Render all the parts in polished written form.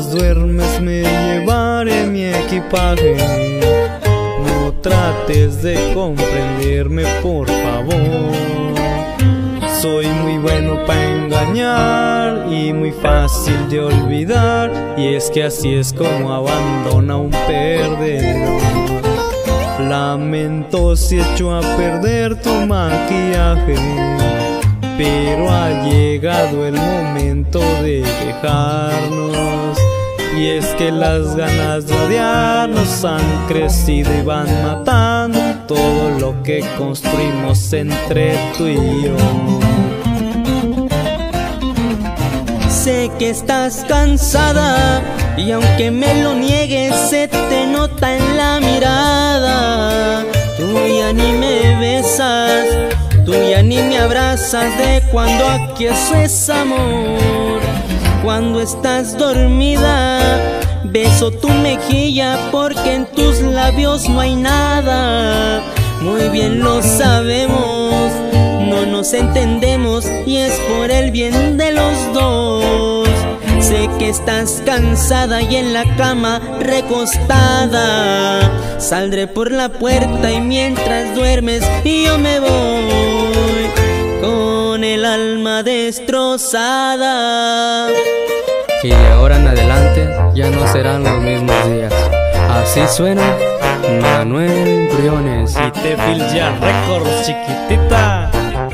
mientras duermes me llevaré mi equipaje. No trates de comprenderme, por favor. Soy muy bueno para engañar y muy fácil de olvidar, y es que así es como abandona un perdedor. Lamento si echo a perder tu maquillaje, pero ha llegado el momento de dejarnos. Y es que las ganas de odiarnos han crecido y van matando todo lo que construimos entre tú y yo. Sé que estás cansada y aunque me lo niegues se te nota en la mirada. Tú ya ni me besas, tú ya ni me abrazas de cuando aquí eso es amor. Cuando estás dormida beso tu mejilla porque en tus labios no hay nada. Muy bien lo sabemos, no nos entendemos y es por el bien de los dos. Sé que estás cansada y en la cama recostada. Saldré por la puerta y mientras duermes yo me voy con el alma destrozada. Y de ahora en adelante ya no serán los mismos días. Así suena Manuel Briones y Tefilja Records, chiquitita.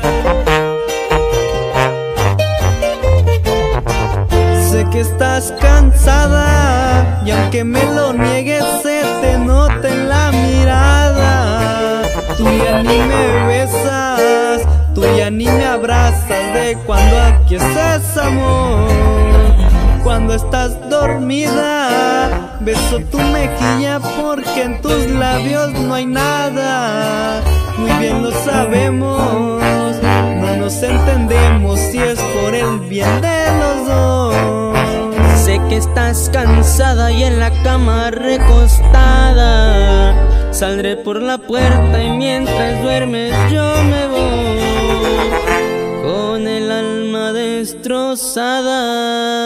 Sé que estás cansada y aunque me lo niegues se te nota en la mirada. Tú ya ni me besas, tú ya ni me abrazas de cuando aquí es amor. Cuando estás dormida beso tu mejilla porque en tus labios no hay nada. Muy bien lo sabemos, no nos entendemos y es por el bien de los dos. Sé que estás cansada y en la cama recostada. Saldré por la puerta y mientras duermes yo me voy con el alma destrozada.